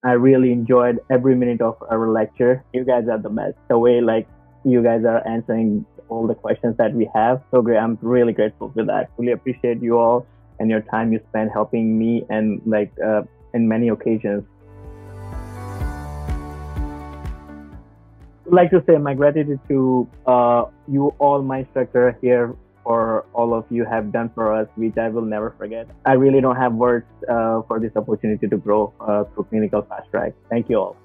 I really enjoyed every minute of our lecture. You guys are the best. The way like you guys are answering all the questions that we have, so great. I'm really grateful for that. Really appreciate you all and your time you spent helping me and in many occasions. I'd like to say my gratitude to you all, my instructor here, for all of you have done for us, which I will never forget. I really don't have words for this opportunity to grow through Clinical Fast Track. Thank you all.